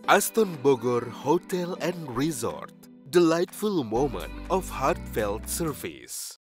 Aston Bogor Hotel and Resort. Delightful moment of heartfelt service.